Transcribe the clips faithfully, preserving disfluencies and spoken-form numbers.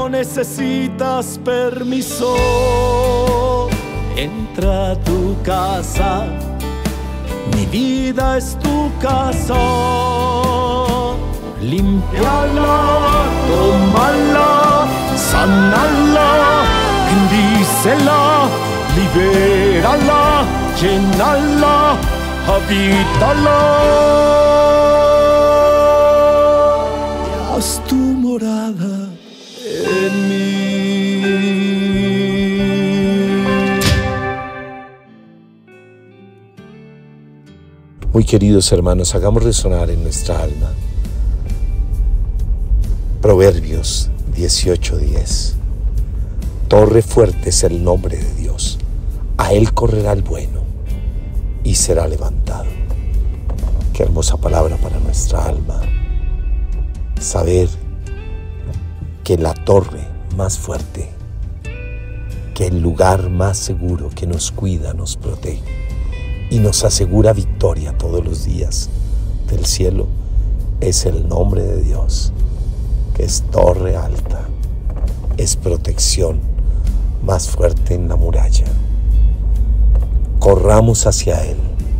no necesitas permiso. Entra a tu casa, mi vida es tu casa. Límpiala, tómala, sanala, bendícela, libérala, llénala, habítala. Y haz tu morada en mí. Muy queridos hermanos, hagamos resonar en nuestra alma Proverbios dieciocho diez. Torre fuerte es el nombre de Dios, a él correrá el bueno y será levantado. Qué hermosa palabra para nuestra alma. Saber que la torre más fuerte, que el lugar más seguro que nos cuida, nos protege y nos asegura victoria todos los días del cielo, es el nombre de Dios, que es torre alta, es protección más fuerte en la muralla. Corramos hacia Él,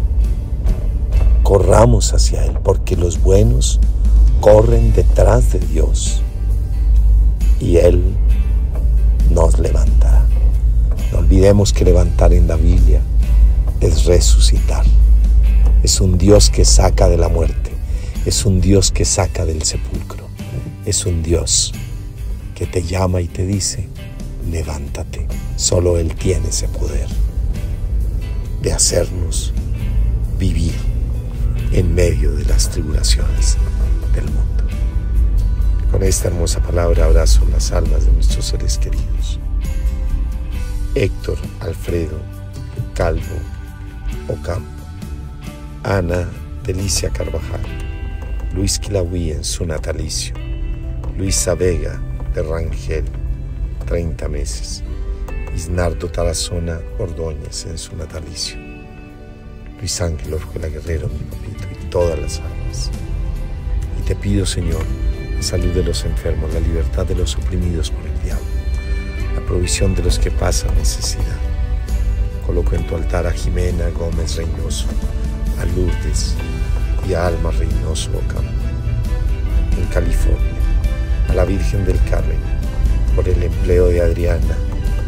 corramos hacia Él, porque los buenos corren detrás de Dios y Él nos levantará. No olvidemos que levantar en la Biblia es resucitar. Es un Dios que saca de la muerte, es un Dios que saca del sepulcro, es un Dios que te llama y te dice: levántate. Solo Él tiene ese poder de hacernos vivir en medio de las tribulaciones del mundo. Con esta hermosa palabra abrazo las almas de nuestros seres queridos. Héctor Alfredo Calvo Ocampo, Ana Delicia Carvajal, Luis Quilahuí en su natalicio, Luisa Vega de Rangel, treinta meses, Isnardo Tarazona Ordóñez en su natalicio, Luis Ángel Orjuela Guerrero, mi papito, y todas las almas. Y te pido, Señor, la salud de los enfermos, la libertad de los oprimidos por el diablo, la provisión de los que pasan necesidad. Coloco en tu altar a Jimena Gómez Reynoso, a Lourdes y a Alma Reynoso Ocampo, en California, a la Virgen del Carmen, por el empleo de Adriana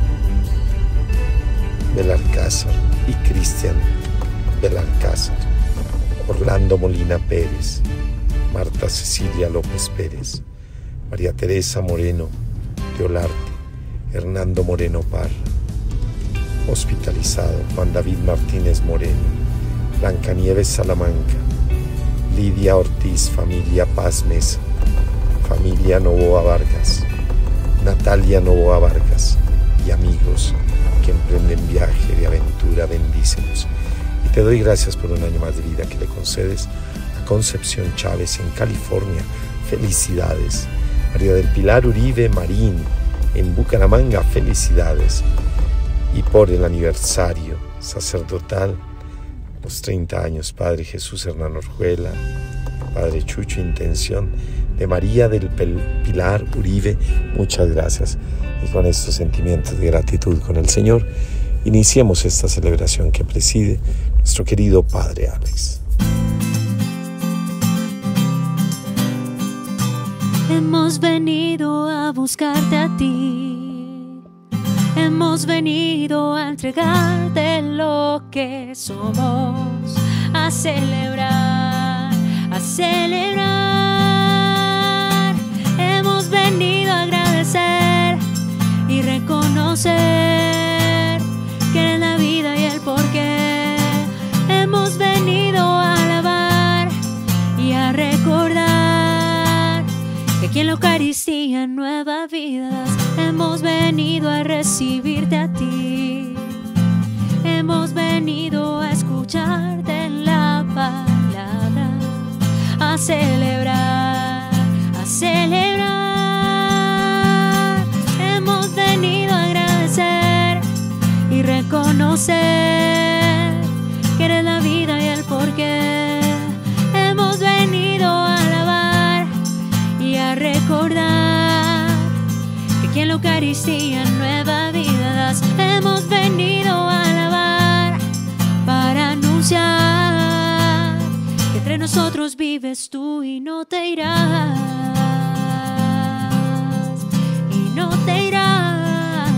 Belalcázar y Cristian Belalcázar, Orlando Molina Pérez, Marta Cecilia López Pérez, María Teresa Moreno de Olarte, Hernando Moreno Parra, hospitalizado Juan David Martínez Moreno, Blancanieves Salamanca, Lidia Ortiz, familia Paz Mesa, familia Novoa Vargas, Natalia Novoa Vargas y amigos que emprenden viaje de aventura, bendícenos. Y te doy gracias por un año más de vida que le concedes a Concepción Chávez en California. Felicidades. María del Pilar Uribe Marín en Bucaramanga, felicidades. Y por el aniversario sacerdotal, los treinta años, Padre Jesús Hernán Orjuela, Padre Chucho Intención, de María del Pilar Uribe, muchas gracias. Y con estos sentimientos de gratitud con el Señor, iniciemos esta celebración que preside nuestro querido Padre Alex. Hemos venido a buscarte a ti, hemos venido a entregarte lo que somos, a celebrar, a celebrar. Hemos venido a agradecer y reconocer que eres la vida y el porqué. Hemos venido a alabar y a recordar que aquí en la Eucaristía nuevas vidas. Hemos venido a recibirte a ti, hemos venido a escucharte en la palabra, a celebrar, a celebrar. Hemos venido a agradecer y reconocer que eres la vida y el porqué. Hemos venido a alabar y a recordar que Eucaristía nueva vida das. Hemos venido a alabar para anunciar que entre nosotros vives tú y no te irás, y no te irás.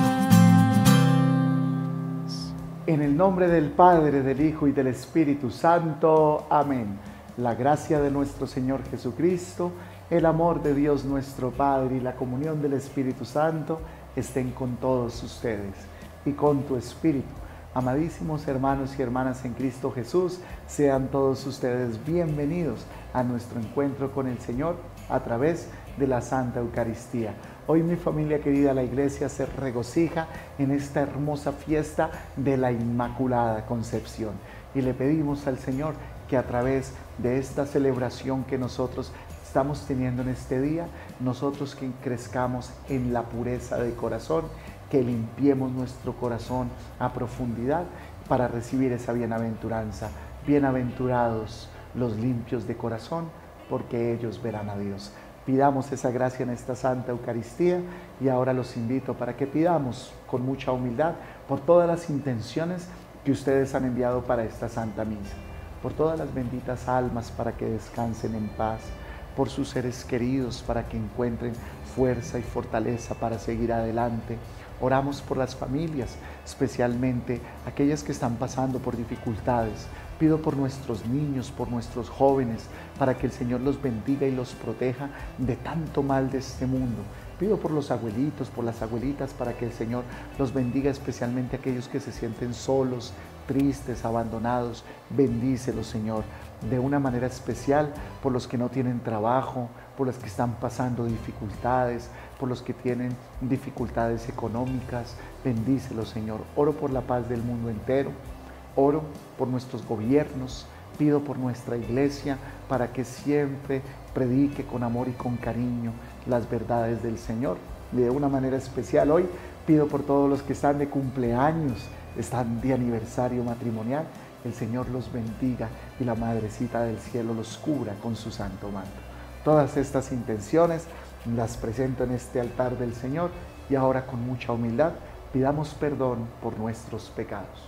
En el nombre del Padre, del Hijo y del Espíritu Santo. Amén. La gracia de nuestro Señor Jesucristo, el amor de Dios nuestro Padre y la comunión del Espíritu Santo estén con todos ustedes y con tu espíritu. Amadísimos hermanos y hermanas en Cristo Jesús, sean todos ustedes bienvenidos a nuestro encuentro con el Señor a través de la Santa Eucaristía. Hoy mi familia querida, la Iglesia se regocija en esta hermosa fiesta de la Inmaculada Concepción y le pedimos al Señor que a través de esta celebración que nosotros estamos teniendo en este día, nosotros que crezcamos en la pureza de corazón, que limpiemos nuestro corazón a profundidad para recibir esa bienaventuranza. Bienaventurados los limpios de corazón, porque ellos verán a Dios. Pidamos esa gracia en esta Santa Eucaristía y ahora los invito para que pidamos con mucha humildad por todas las intenciones que ustedes han enviado para esta Santa Misa, por todas las benditas almas para que descansen en paz, por sus seres queridos para que encuentren fuerza y fortaleza para seguir adelante. Oramos por las familias, especialmente aquellas que están pasando por dificultades. Pido por nuestros niños, por nuestros jóvenes, para que el Señor los bendiga y los proteja de tanto mal de este mundo. Pido por los abuelitos, por las abuelitas, para que el Señor los bendiga, especialmente aquellos que se sienten solos, tristes, abandonados. Bendícelos, Señor, de una manera especial por los que no tienen trabajo, por los que están pasando dificultades, por los que tienen dificultades económicas. Bendícelos, Señor. Oro por la paz del mundo entero. Oro por nuestros gobiernos. Pido por nuestra Iglesia para que siempre predique con amor y con cariño las verdades del Señor. Y de una manera especial hoy pido por todos los que están de cumpleaños, están de aniversario matrimonial. El Señor los bendiga y la Madrecita del Cielo los cubra con su santo manto. Todas estas intenciones las presento en este altar del Señor y ahora con mucha humildad pidamos perdón por nuestros pecados.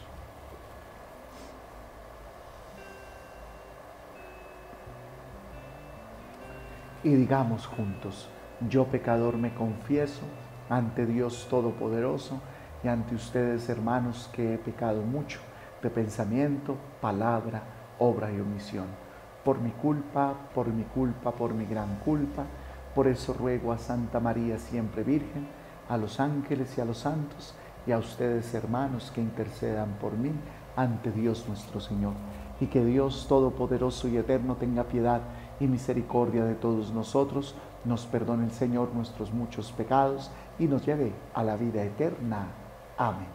Y digamos juntos: yo pecador me confieso ante Dios Todopoderoso y ante ustedes, hermanos, que he pecado mucho de pensamiento, palabra, obra y omisión. Por mi culpa, por mi culpa, por mi gran culpa. Por eso ruego a Santa María siempre Virgen, a los ángeles y a los santos, y a ustedes, hermanos, que intercedan por mí ante Dios nuestro Señor. Y que Dios Todopoderoso y Eterno tenga piedad y misericordia de todos nosotros, nos perdone el Señor nuestros muchos pecados y nos lleve a la vida eterna. Amén.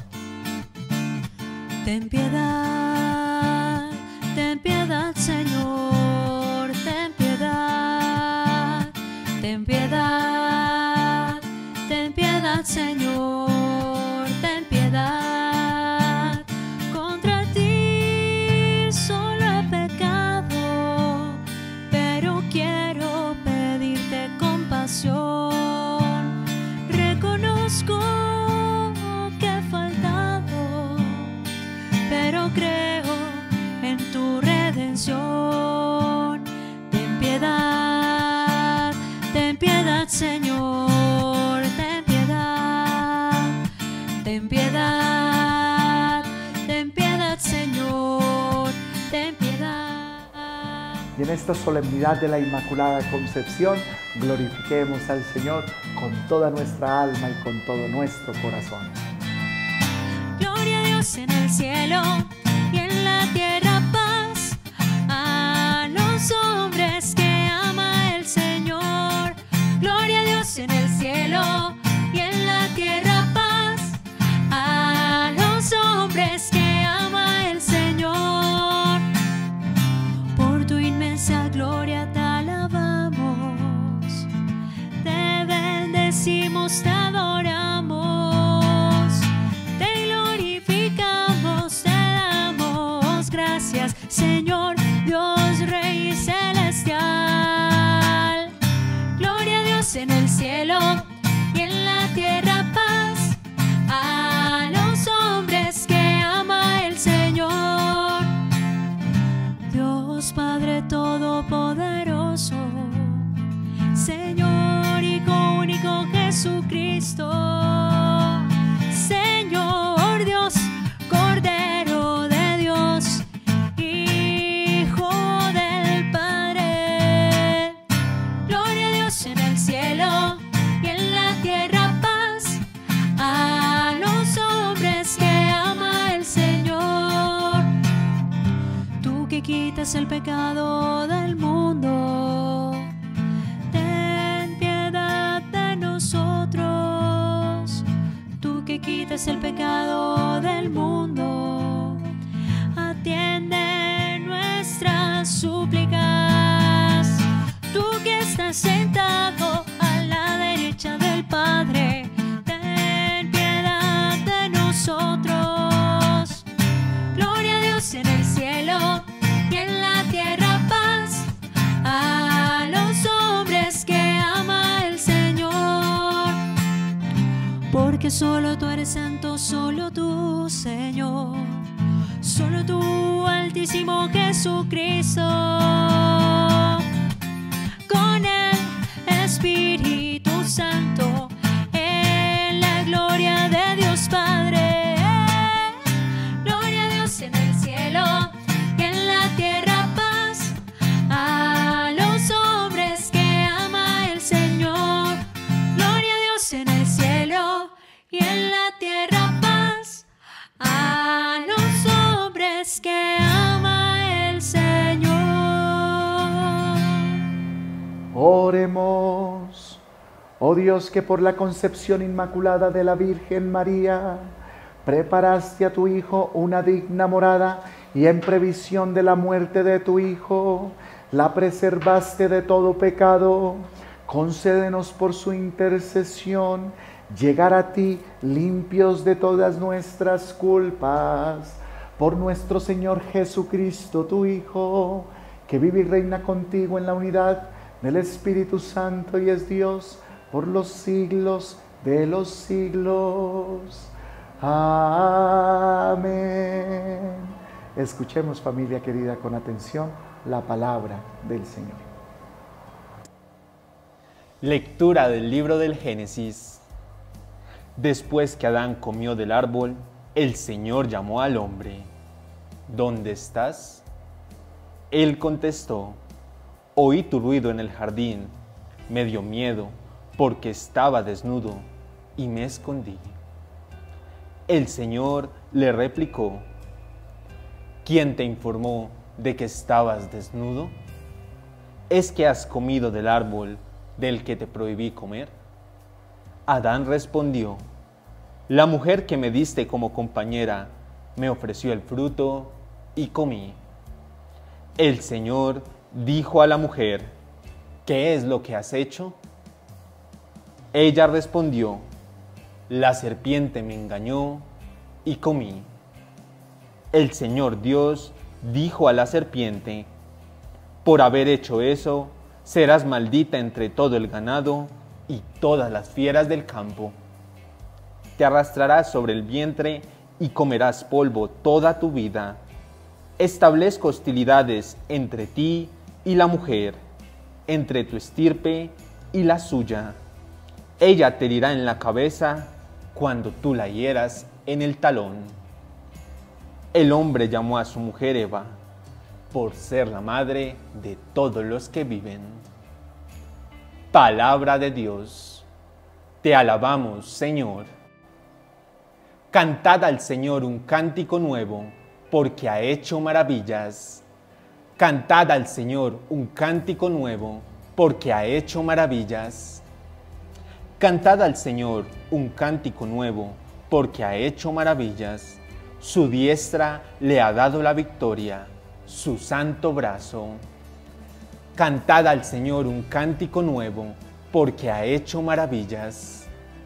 Ten piedad, ten piedad, Señor, ten piedad, ten piedad, ten piedad, Señor, ten piedad. Contra ti solo he pecado, pero quiero pedirte compasión. Reconozco que he faltado, pero creo en tu redención. Ten piedad, ten piedad, Señor, ten piedad, ten piedad, ten piedad, Señor, ten piedad. Y en esta solemnidad de la Inmaculada Concepción, glorifiquemos al Señor con toda nuestra alma y con todo nuestro corazón. Gloria a Dios en el cielo y en la tierra paz, a los hombres que ama el Señor. Gloria a Dios en el cielo y en la tierra paz, a los hombres que ama el Señor. Por tu inmensa gloria te alabamos, te bendecimos, te adoramos, te glorificamos, te damos gracias, Señor Dios Rey celestial. Gloria a Dios en el cielo y en la Padre Todopoderoso, Señor, Hijo único Jesucristo, Señor Dios, Cordero de Dios, Hijo del Padre. Gloria a Dios en el cielo y en la tierra paz a los hombres que ama el Señor. Tú que quitas el pecado del mundo, ten piedad de nosotros. Tú que quitas el pecado del mundo, atiende nuestras súplicas. Tú que estás sentado a la derecha del Padre, ten piedad de nosotros. Gloria a Dios en el cielo y en la tierra paz a los hombres que ama el Señor. Porque solo tú eres santo, solo tú, Señor, solo tú, Altísimo Jesucristo. Con el Espíritu Santo, en la gloria de Dios Padre. Gloria a Dios en el cielo y en la tierra paz a los hombres que ama el Señor. Gloria a Dios en el cielo y en la tierra paz a los hombres que ama el Señor. Oremos. Oh Dios, que por la concepción inmaculada de la Virgen María preparaste a tu Hijo una digna morada, y en previsión de la muerte de tu Hijo la preservaste de todo pecado. Concédenos por su intercesión llegar a ti limpios de todas nuestras culpas. Por nuestro Señor Jesucristo, tu Hijo, que vive y reina contigo en la unidad del Espíritu Santo y es Dios por los siglos de los siglos. Amén. Escuchemos, familia querida, con atención la palabra del Señor. Lectura del libro del Génesis. Después que Adán comió del árbol, el Señor llamó al hombre. ¿Dónde estás? Él contestó: oí tu ruido en el jardín, me dio miedo porque estaba desnudo y me escondí. El Señor le replicó: ¿quién te informó de que estabas desnudo? ¿Es que has comido del árbol del que te prohibí comer? Adán respondió: la mujer que me diste como compañera me ofreció el fruto y comí. El Señor dijo a la mujer: ¿qué es lo que has hecho? Ella respondió: la serpiente me engañó y comí. El Señor Dios dijo a la serpiente: por haber hecho eso, serás maldita entre todo el ganado y todas las fieras del campo. Te arrastrarás sobre el vientre y comerás polvo toda tu vida. Establezco hostilidades entre ti y la mujer, entre tu estirpe y la suya. Ella te herirá en la cabeza cuando tú la hieras en el talón. El hombre llamó a su mujer Eva, por ser la madre de todos los que viven. Palabra de Dios. Te alabamos, Señor. Cantad al Señor un cántico nuevo, porque ha hecho maravillas. Cantad al Señor un cántico nuevo, porque ha hecho maravillas. Cantad al Señor un cántico nuevo, porque ha hecho maravillas. Su diestra le ha dado la victoria, su santo brazo. Cantad al Señor un cántico nuevo, porque ha hecho maravillas.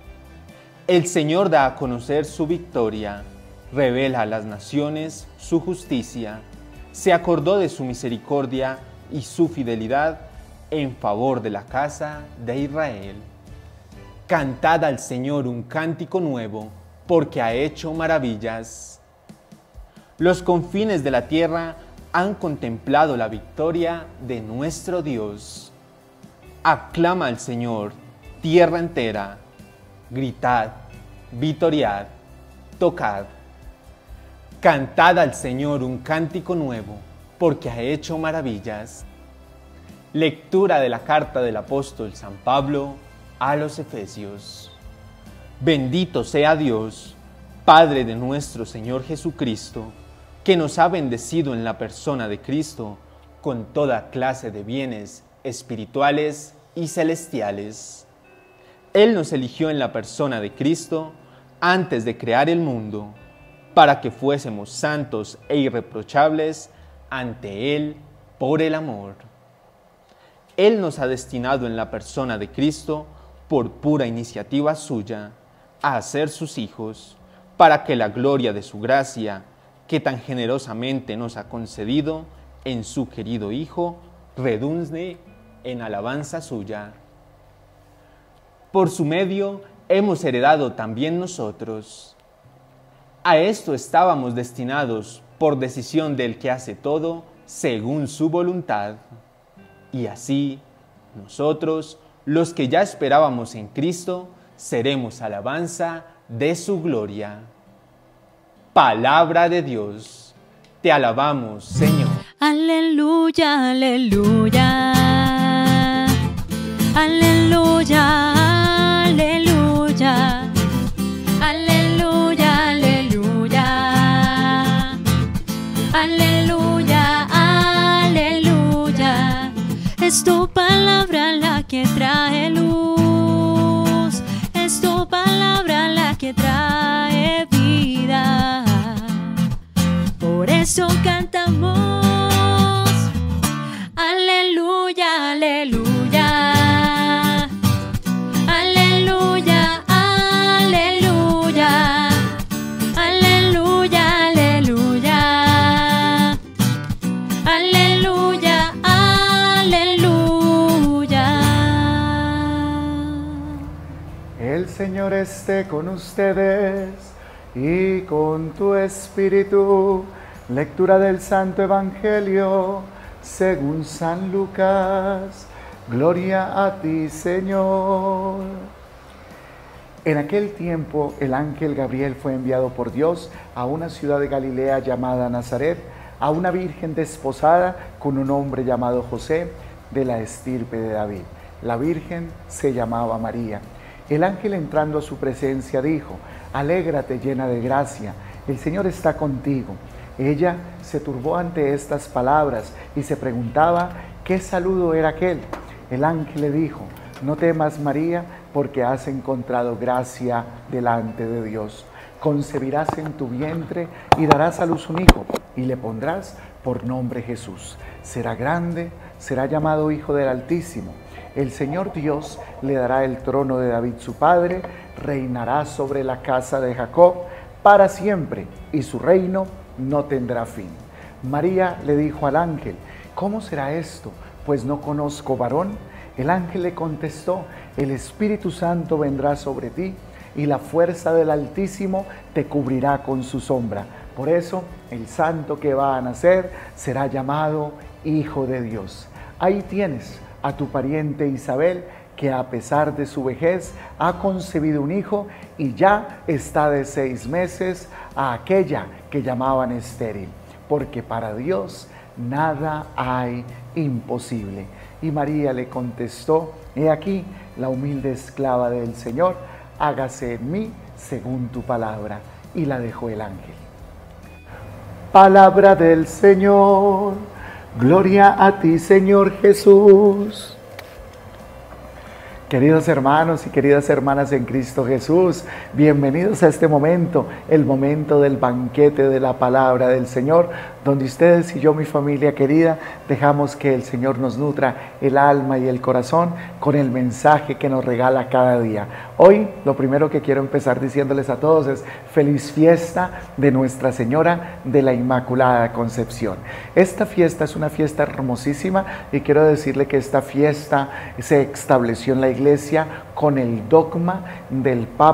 El Señor da a conocer su victoria, revela a las naciones su justicia. Se acordó de su misericordia y su fidelidad en favor de la casa de Israel. Cantad al Señor un cántico nuevo, porque ha hecho maravillas. Los confines de la tierra han contemplado la victoria de nuestro Dios. Aclama al Señor, tierra entera, gritad, vitoriad, tocad. Cantad al Señor un cántico nuevo, porque ha hecho maravillas. Lectura de la carta del apóstol San Pablo a los Efesios. Bendito sea Dios, Padre de nuestro Señor Jesucristo, que nos ha bendecido en la persona de Cristo con toda clase de bienes espirituales y celestiales. Él nos eligió en la persona de Cristo antes de crear el mundo, para que fuésemos santos e irreprochables ante Él por el amor. Él nos ha destinado en la persona de Cristo, por pura iniciativa suya, a ser sus hijos, para que la gloria de su gracia, que tan generosamente nos ha concedido en su querido Hijo, redunde en alabanza suya. Por su medio hemos heredado también nosotros. A esto estábamos destinados por decisión del que hace todo según su voluntad. Y así, nosotros, los que ya esperábamos en Cristo, seremos alabanza de su gloria. Palabra de Dios. Te alabamos, Señor. Aleluya, aleluya. Aleluya, aleluya. Aleluya, aleluya. Aleluya, aleluya. Es tu palabra la que trae luz. Es tu palabra la que trae vida. Por eso cantamos. Aleluya, aleluya. Aleluya, aleluya. Aleluya, aleluya. Aleluya, aleluya. El Señor esté con ustedes y con tu espíritu. Lectura del Santo Evangelio según San Lucas. Gloria a ti, Señor. En aquel tiempo el ángel Gabriel fue enviado por Dios a una ciudad de Galilea llamada Nazaret, a una virgen desposada con un hombre llamado José, de la estirpe de David. La virgen se llamaba María. El ángel, entrando a su presencia, dijo: Alégrate, llena de gracia, el Señor está contigo. Ella se turbó ante estas palabras y se preguntaba qué saludo era aquel. El ángel le dijo: No temas, María, porque has encontrado gracia delante de Dios. Concebirás en tu vientre y darás a luz un hijo, y le pondrás por nombre Jesús. Será grande, será llamado Hijo del Altísimo. El Señor Dios le dará el trono de David su padre, reinará sobre la casa de Jacob para siempre, y su reino no tendrá fin. María le dijo al ángel: ¿Cómo será esto? Pues no conozco varón. El ángel le contestó: El Espíritu Santo vendrá sobre ti, y la fuerza del Altísimo te cubrirá con su sombra. Por eso, el santo que va a nacer será llamado Hijo de Dios. Ahí tienes a tu pariente Isabel, que a pesar de su vejez ha concebido un hijo y ya está de seis meses a aquella que llamaban estéril, porque para Dios nada hay imposible. Y María le contestó: He aquí la humilde esclava del Señor, hágase en mí según tu palabra. Y la dejó el ángel. Palabra del Señor. Gloria a ti, Señor Jesús. Queridos hermanos y queridas hermanas en Cristo Jesús, bienvenidos a este momento, el momento del banquete de la palabra del Señor, donde ustedes y yo, mi familia querida, dejamos que el Señor nos nutra el alma y el corazón con el mensaje que nos regala cada día. Hoy, lo primero que quiero empezar diciéndoles a todos es feliz fiesta de Nuestra Señora de la Inmaculada Concepción. Esta fiesta es una fiesta hermosísima y quiero decirle que esta fiesta se estableció en la Iglesia con el dogma del Papa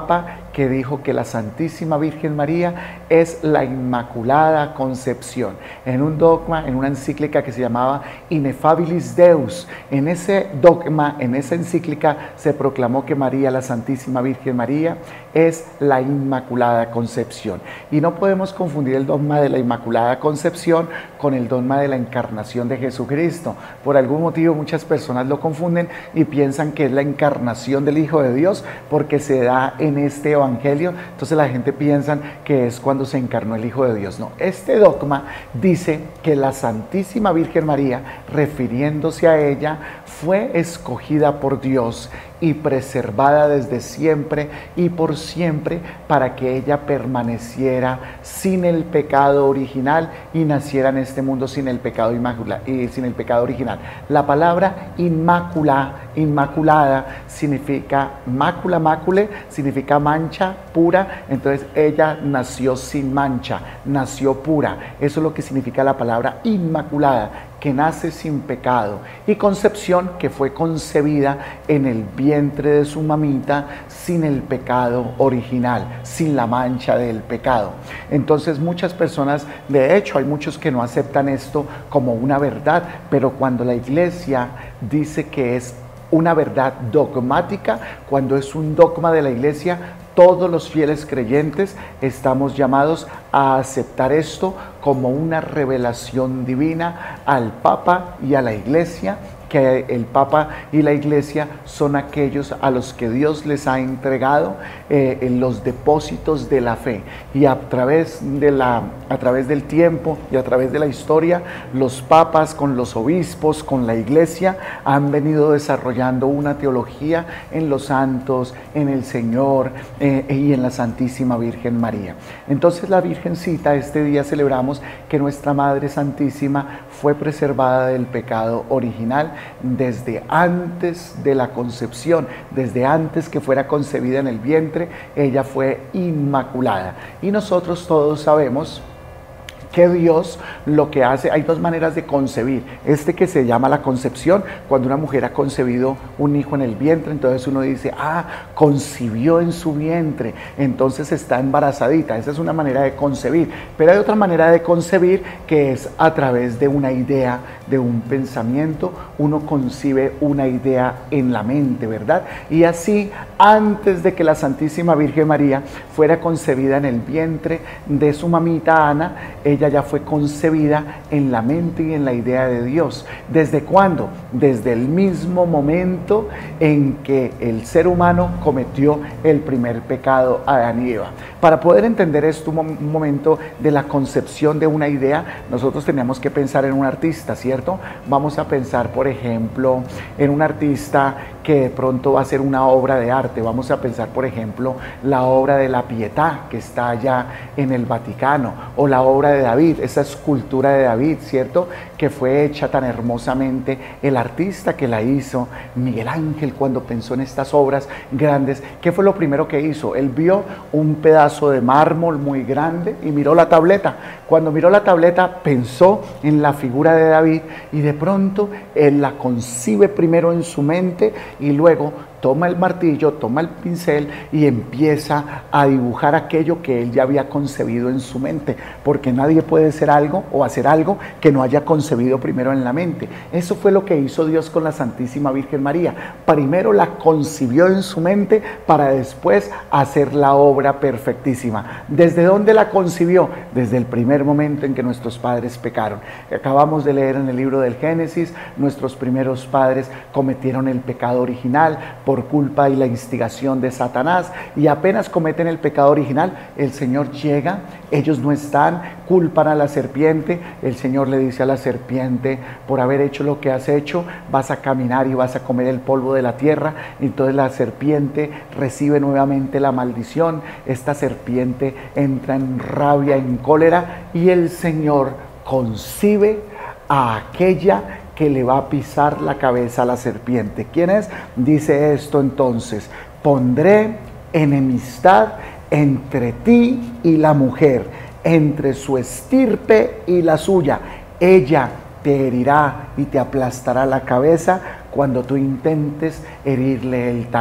que dijo que la Santísima Virgen María es la Inmaculada Concepción. En un dogma, en una encíclica que se llamaba Ineffabilis Deus, en ese dogma, en esa encíclica se proclamó que María, la Santísima Virgen María, es la Inmaculada Concepción. Y no podemos confundir el dogma de la Inmaculada Concepción con el dogma de la encarnación de Jesucristo. Por algún motivo muchas personas lo confunden y piensan que es la encarnación del Hijo de Dios porque se da en este evangelio. Entonces la gente piensa que es cuando se encarnó el Hijo de Dios. No, este dogma dice que la Santísima Virgen María, refiriéndose a ella, fue escogida por Dios y preservada desde siempre y por siempre para que ella permaneciera sin el pecado original y naciera en este mundo sin el pecado inmacula, y sin el pecado original. La palabra inmacula, inmaculada significa mácula, mácule, significa mancha, pura. Entonces ella nació sin mancha, nació pura. Eso es lo que significa la palabra inmaculada, que nace sin pecado, y concepción, que fue concebida en el vientre de su mamita sin el pecado original, sin la mancha del pecado. Entonces muchas personas, de hecho hay muchos que no aceptan esto como una verdad, pero cuando la Iglesia dice que es una verdad dogmática, cuando es un dogma de la Iglesia, todos los fieles creyentes estamos llamados a aceptar esto como una revelación divina al Papa y a la Iglesia, que el Papa y la Iglesia son aquellos a los que Dios les ha entregado eh, los depósitos de la fe, y a través, de la, a través del tiempo y a través de la historia, los papas con los obispos, con la Iglesia, han venido desarrollando una teología en los santos, en el Señor eh, y en la Santísima Virgen María. Entonces la Virgencita, este día celebramos que nuestra Madre Santísima fue preservada del pecado original desde antes de la concepción, desde antes que fuera concebida en el vientre. Ella fue inmaculada. Y nosotros todos sabemos que Dios lo que hace, hay dos maneras de concebir. Este que se llama la concepción, cuando una mujer ha concebido un hijo en el vientre, entonces uno dice, ah, concibió en su vientre, entonces está embarazadita. Esa es una manera de concebir. Pero hay otra manera de concebir, que es a través de una idea, de un pensamiento. Uno concibe una idea en la mente, ¿verdad? Y así, antes de que la Santísima Virgen María fuera concebida en el vientre de su mamita Ana, ella ya fue concebida en la mente y en la idea de Dios. ¿Desde cuándo? Desde el mismo momento en que el ser humano cometió el primer pecado, Adán y Eva. Para poder entender esto, un momento de la concepción de una idea, nosotros teníamos que pensar en un artista, ¿cierto? Vamos a pensar, por ejemplo, en un artista que de pronto va a hacer una obra de arte. Vamos a pensar, por ejemplo, la obra de la Pietà, que está allá en el Vaticano, o la obra de David, esa escultura de David, ¿cierto?, que fue hecha tan hermosamente. El artista que la hizo, Miguel Ángel, cuando pensó en estas obras grandes, ¿qué fue lo primero que hizo? Él vio un pedazo de mármol muy grande y miró la tableta. Cuando miró la tableta, pensó en la figura de David, y de pronto él la concibe primero en su mente, y luego toma el martillo, toma el pincel y empieza a dibujar aquello que él ya había concebido en su mente, porque nadie puede ser algo o hacer algo que no haya concebido primero en la mente. Eso fue lo que hizo Dios con la Santísima Virgen María. Primero la concibió en su mente para después hacer la obra perfectísima. ¿Desde dónde la concibió? Desde el primer momento en que nuestros padres pecaron. Acabamos de leer en el libro del Génesis, nuestros primeros padres cometieron el pecado original por culpa y la instigación de Satanás, y apenas cometen el pecado original, el Señor llega, ellos no están, culpan a la serpiente. El Señor le dice a la serpiente, por haber hecho lo que has hecho, vas a caminar y vas a comer el polvo de la tierra. Entonces la serpiente recibe nuevamente la maldición. Esta serpiente entra en rabia, en cólera, y el Señor concibe a aquella que le va a pisar la cabeza a la serpiente. ¿Quién es? Dice esto entonces: pondré enemistad entre ti y la mujer, entre su estirpe y la suya. Ella te herirá y te aplastará la cabeza cuando tú intentes herirle el talón.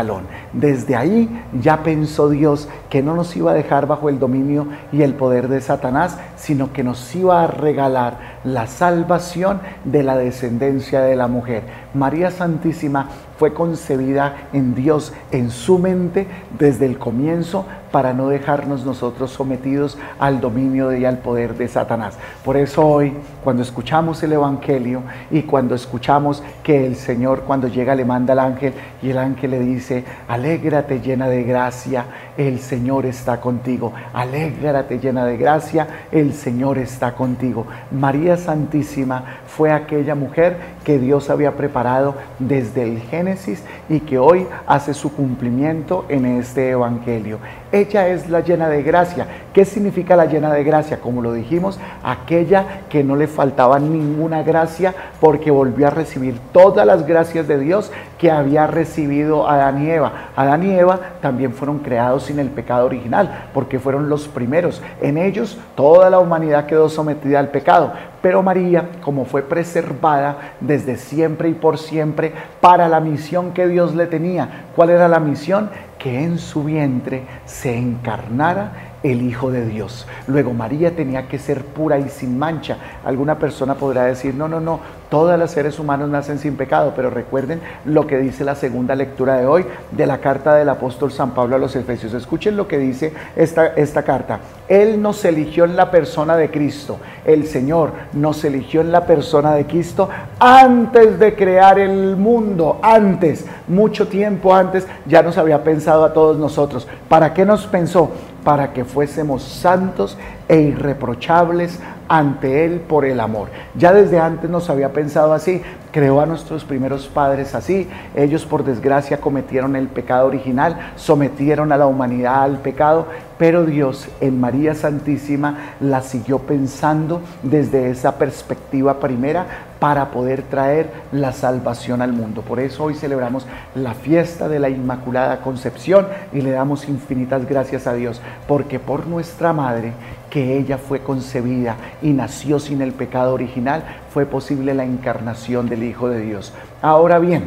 Desde ahí ya pensó Dios que no nos iba a dejar bajo el dominio y el poder de Satanás, sino que nos iba a regalar la salvación de la descendencia de la mujer. María Santísima fue concebida en Dios, en su mente, desde el comienzo, para no dejarnos nosotros sometidos al dominio y al poder de Satanás. Por eso hoy, cuando escuchamos el Evangelio y cuando escuchamos que el Señor, cuando llega, le manda al ángel y el ángel le dice: alégrate llena de gracia, el Señor está contigo. Alégrate llena de gracia, el Señor está contigo. María Santísima fue aquella mujer que Dios había preparado desde el Génesis y que hoy hace su cumplimiento en este Evangelio. Ella es la llena de gracia. ¿Qué significa la llena de gracia? Como lo dijimos, aquella que no le faltaba ninguna gracia porque volvió a recibir todas las gracias de Dios que había recibido Adán y Eva. Adán y Eva también fueron creados sin el pecado original porque fueron los primeros. En ellos toda la humanidad quedó sometida al pecado. Pero María, como fue preservada desde siempre y por siempre para la misión que Dios le tenía. ¿Cuál era la misión? Que en su vientre se encarnara el Hijo de Dios. Luego María tenía que ser pura y sin mancha. Alguna persona podrá decir: no, no, no, todos los seres humanos nacen sin pecado, pero recuerden lo que dice la segunda lectura de hoy de la carta del apóstol San Pablo a los Efesios. Escuchen lo que dice esta, esta carta. Él nos eligió en la persona de Cristo. El Señor nos eligió en la persona de Cristo antes de crear el mundo. Antes, mucho tiempo antes, ya nos había pensado a todos nosotros. ¿Para qué nos pensó? Para que fuésemos santos e irreprochables ante Él por el amor. Ya desde antes nos había pensado así, creó a nuestros primeros padres así. Ellos, por desgracia, cometieron el pecado original, sometieron a la humanidad al pecado, pero Dios en María Santísima la siguió pensando desde esa perspectiva primera para poder traer la salvación al mundo. Por eso hoy celebramos la fiesta de la Inmaculada Concepción y le damos infinitas gracias a Dios, porque por nuestra Madre, que ella fue concebida y nació sin el pecado original, fue posible la encarnación del Hijo de Dios. Ahora bien,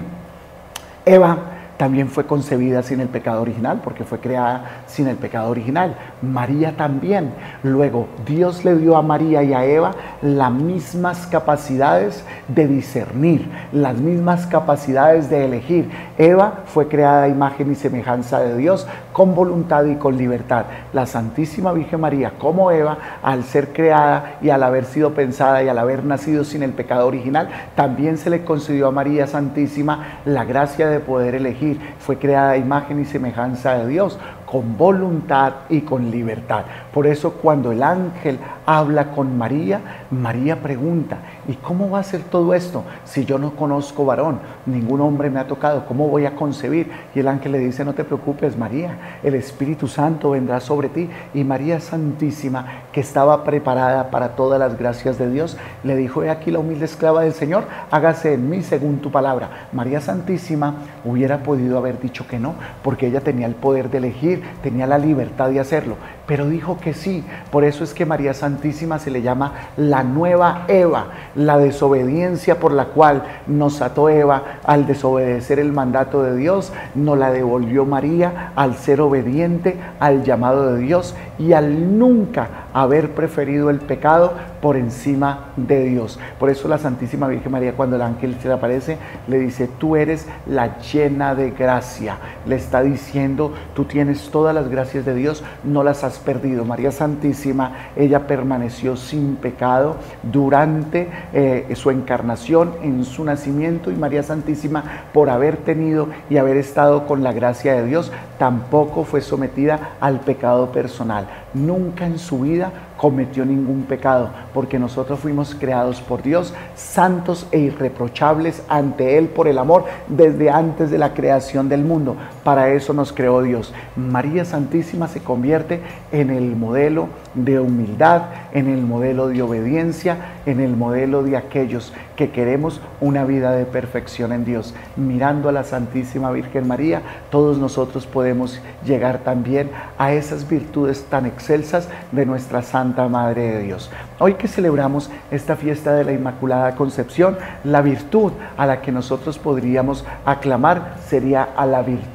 Eva también fue concebida sin el pecado original, porque fue creada sin el pecado original. María también. Luego, Dios le dio a María y a Eva las mismas capacidades de discernir, las mismas capacidades de elegir. Eva fue creada a imagen y semejanza de Dios, con voluntad y con libertad. La Santísima Virgen María, como Eva, al ser creada y al haber sido pensada y al haber nacido sin el pecado original, también se le concedió a María Santísima la gracia de poder elegir. Fue creada a imagen y semejanza de Dios, con voluntad y con libertad. Por eso cuando el ángel habla con María, María pregunta: ¿y cómo va a ser todo esto si yo no conozco varón? Ningún hombre me ha tocado, ¿cómo voy a concebir? Y el ángel le dice: no te preocupes, María, el Espíritu Santo vendrá sobre ti. Y María Santísima, que estaba preparada para todas las gracias de Dios, le dijo: he aquí la humilde esclava del Señor, hágase en mí según tu palabra. María Santísima hubiera podido haber dicho que no, porque ella tenía el poder de elegir, tenía la libertad de hacerlo, pero dijo que sí. Por eso es que María Santísima se le llama la nueva Eva. La desobediencia por la cual nos ató Eva al desobedecer el mandato de Dios, nos la devolvió María al ser obediente al llamado de Dios y al nunca haber preferido el pecado por encima de Dios. Por eso la Santísima Virgen María, cuando el ángel se le aparece, le dice: tú eres la llena de gracia. Le está diciendo: tú tienes todas las gracias de Dios, no las has perdido. María Santísima, ella permaneció sin pecado durante eh, su encarnación, en su nacimiento, y María Santísima, por haber tenido y haber estado con la gracia de Dios, tampoco fue sometida al pecado personal. Nunca en su vida cometió ningún pecado, porque nosotros fuimos creados por Dios, santos e irreprochables ante Él por el amor, desde antes de la creación del mundo. Para eso nos creó Dios. María Santísima se convierte en el modelo de humildad, en el modelo de obediencia, en el modelo de aquellos que queremos una vida de perfección en Dios. Mirando a la Santísima Virgen María, todos nosotros podemos llegar también a esas virtudes tan excelsas de nuestra Santa Madre de Dios. Hoy que celebramos esta fiesta de la Inmaculada Concepción, la virtud a la que nosotros podríamos aclamar sería a la virtud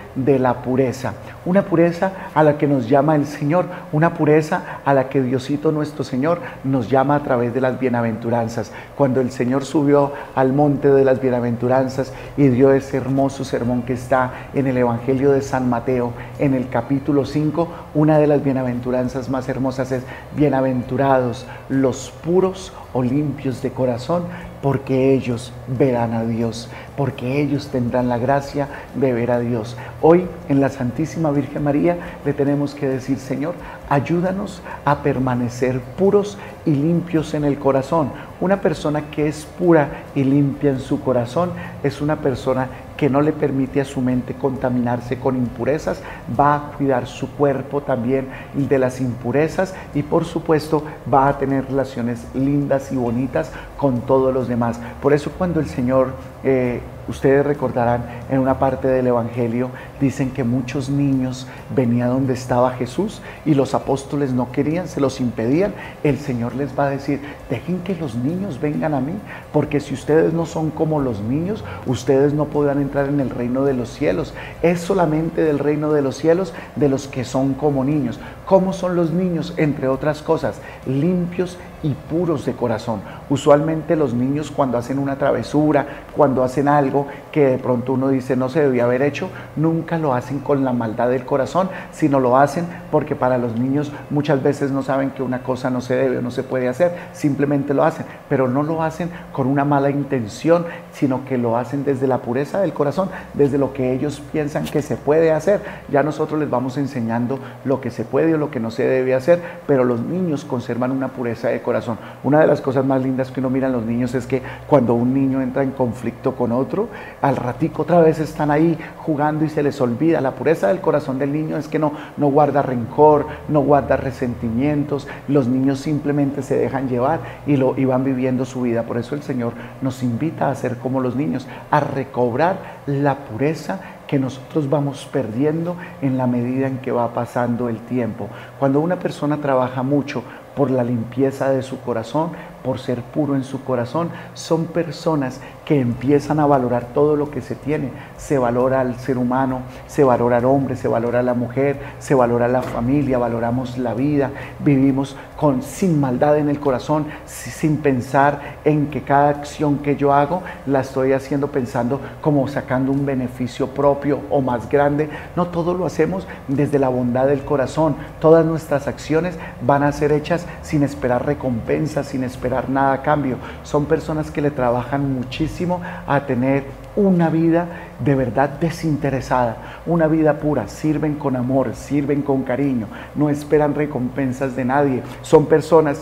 de la pureza, una pureza a la que nos llama el Señor, una pureza a la que Diosito nuestro Señor nos llama a través de las bienaventuranzas. Cuando el Señor subió al monte de las bienaventuranzas y dio ese hermoso sermón que está en el Evangelio de San Mateo, en el capítulo cinco, una de las bienaventuranzas más hermosas es: bienaventurados los puros o limpios de corazón, porque ellos verán a Dios, porque ellos tendrán la gracia de ver a Dios. Hoy en la Santísima Virgen María le tenemos que decir: Señor, ayúdanos a permanecer puros y limpios en el corazón. Una persona que es pura y limpia en su corazón es una persona que no le permite a su mente contaminarse con impurezas, va a cuidar su cuerpo también de las impurezas y por supuesto va a tener relaciones lindas y bonitas con todos los demás. Por eso cuando el Señor, eh, ustedes recordarán en una parte del Evangelio, dicen que muchos niños venían donde estaba Jesús y los apóstoles no querían, se los impedían. El Señor les va a decir: dejen que los niños vengan a mí, porque si ustedes no son como los niños, ustedes no podrán entrar en el reino de los cielos. Es solamente del reino de los cielos de los que son como niños. ¿Cómo son los niños? Entre otras cosas, limpios y puros de corazón. Usualmente los niños, cuando hacen una travesura, cuando hacen algo que de pronto uno dice no se debía haber hecho, nunca lo hacen con la maldad del corazón, sino lo hacen porque para los niños muchas veces no saben que una cosa no se debe o no se puede hacer, simplemente lo hacen, pero no lo hacen con una mala intención, sino que lo hacen desde la pureza del corazón, desde lo que ellos piensan que se puede hacer. Ya nosotros les vamos enseñando lo que se puede o lo que no se debe hacer, pero los niños conservan una pureza de corazón. Una de las cosas más lindas que uno mira en los niños es que cuando un niño entra en conflicto con otro, al ratico otra vez están ahí jugando y se les olvida. La pureza del corazón del niño es que no, no guarda rencor, no guarda resentimientos. Los niños simplemente se dejan llevar y, lo, y van viviendo su vida. Por eso el Señor nos invita a ser como los niños, a recobrar la pureza que nosotros vamos perdiendo en la medida en que va pasando el tiempo. Cuando una persona trabaja mucho por la limpieza de su corazón, por ser puro en su corazón, son personas que empiezan a valorar todo lo que se tiene. Se valora al ser humano, se valora al hombre, se valora a la mujer, se valora la familia, valoramos la vida, vivimos con, sin maldad en el corazón, sin pensar en que cada acción que yo hago la estoy haciendo pensando como sacando un beneficio propio o más grande. No, todo lo hacemos desde la bondad del corazón. Todas nuestras acciones van a ser hechas sin esperar recompensas, sin esperar nada a cambio. Son personas que le trabajan muchísimo a tener una vida de verdad desinteresada, una vida pura. Sirven con amor, sirven con cariño, no esperan recompensas de nadie. Son personas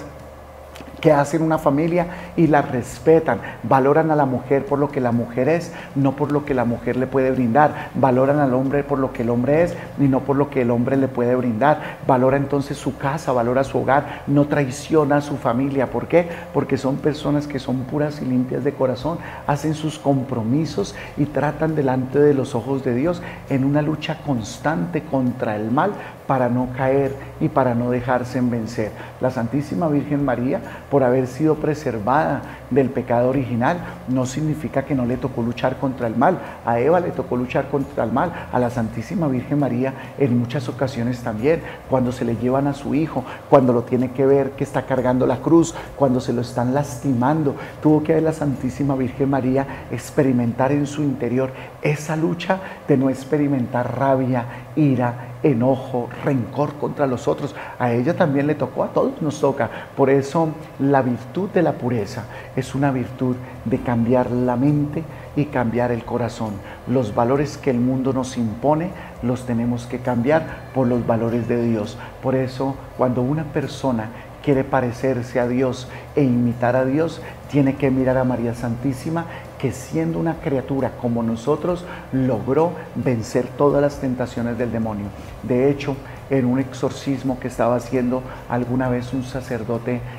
que hacen una familia y la respetan, valoran a la mujer por lo que la mujer es, no por lo que la mujer le puede brindar, valoran al hombre por lo que el hombre es y no por lo que el hombre le puede brindar, valora entonces su casa, valora su hogar, no traiciona a su familia. ¿Por qué? Porque son personas que son puras y limpias de corazón, hacen sus compromisos y tratan delante de los ojos de Dios en una lucha constante contra el mal para no caer y para no dejarse vencer. La Santísima Virgen María, por haber sido preservada del pecado original, no significa que no le tocó luchar contra el mal. A Eva le tocó luchar contra el mal, a la Santísima Virgen María en muchas ocasiones también, cuando se le llevan a su hijo, cuando lo tiene que ver que está cargando la cruz, cuando se lo están lastimando, tuvo que ver la Santísima Virgen María experimentar en su interior esa lucha de no experimentar rabia, ira, enojo, rencor contra los otros. A ella también le tocó, a todos nos toca. Por eso la virtud de la pureza es una virtud de cambiar la mente y cambiar el corazón. Los valores que el mundo nos impone los tenemos que cambiar por los valores de Dios. Por eso cuando una persona quiere parecerse a Dios e imitar a Dios, tiene que mirar a María Santísima, que siendo una criatura como nosotros, logró vencer todas las tentaciones del demonio. De hecho, en un exorcismo que estaba haciendo alguna vez un sacerdote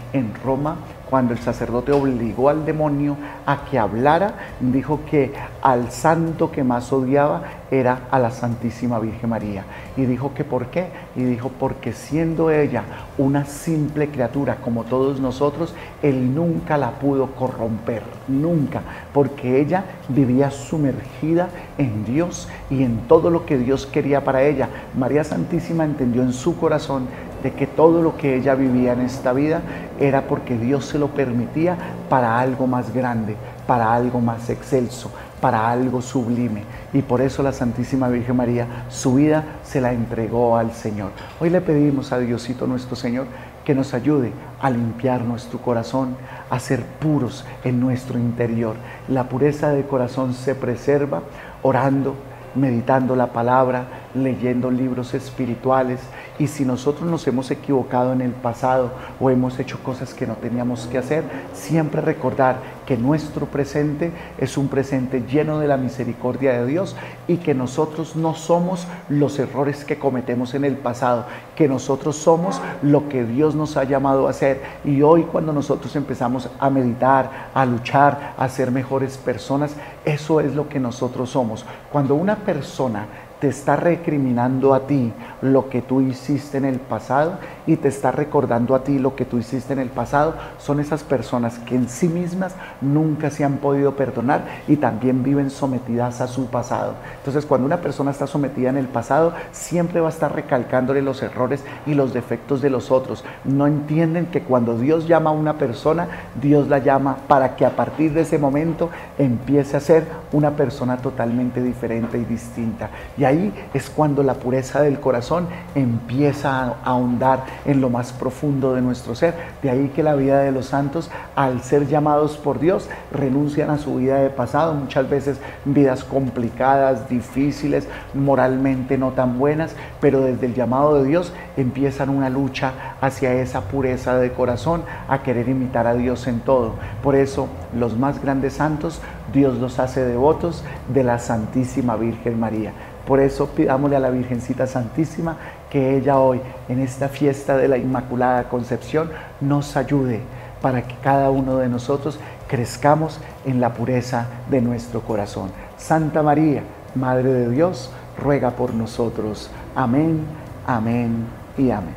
en Roma, cuando el sacerdote obligó al demonio a que hablara, dijo que al santo que más odiaba era a la Santísima Virgen María. Y dijo que ¿por qué? Y dijo porque siendo ella una simple criatura como todos nosotros, él nunca la pudo corromper, nunca, porque ella vivía sumergida en Dios y en todo lo que Dios quería para ella. María Santísima entendió en su corazón de que todo lo que ella vivía en esta vida era porque Dios se lo permitía para algo más grande, para algo más excelso, para algo sublime. Y por eso la Santísima Virgen María, su vida se la entregó al Señor. Hoy le pedimos a Diosito nuestro Señor que nos ayude a limpiar nuestro corazón, a ser puros en nuestro interior. La pureza del corazón se preserva orando, meditando la palabra, leyendo libros espirituales. Y si nosotros nos hemos equivocado en el pasado o hemos hecho cosas que no teníamos que hacer, siempre recordar que nuestro presente es un presente lleno de la misericordia de Dios y que nosotros no somos los errores que cometemos en el pasado, que nosotros somos lo que Dios nos ha llamado a hacer. Y hoy, cuando nosotros empezamos a meditar, a luchar, a ser mejores personas, eso es lo que nosotros somos. Cuando una persona te está recriminando a ti lo que tú hiciste en el pasado y te está recordando a ti lo que tú hiciste en el pasado, son esas personas que en sí mismas nunca se han podido perdonar y también viven sometidas a su pasado. Entonces, cuando una persona está sometida en el pasado, siempre va a estar recalcándole los errores y los defectos de los otros. No entienden que cuando Dios llama a una persona, Dios la llama para que a partir de ese momento empiece a ser una persona totalmente diferente y distinta. Y ahí es cuando la pureza del corazón empieza a ahondar en lo más profundo de nuestro ser. De ahí que la vida de los santos, al ser llamados por Dios, renuncian a su vida de pasado, muchas veces vidas complicadas, difíciles, moralmente no tan buenas, pero desde el llamado de Dios empiezan una lucha hacia esa pureza de corazón, a querer imitar a Dios en todo. Por eso los más grandes santos, Dios los hace devotos de la Santísima Virgen María. Por eso pidámosle a la Virgencita Santísima que ella hoy, en esta fiesta de la Inmaculada Concepción, nos ayude para que cada uno de nosotros crezcamos en la pureza de nuestro corazón. Santa María, Madre de Dios, ruega por nosotros. Amén, amén y amén.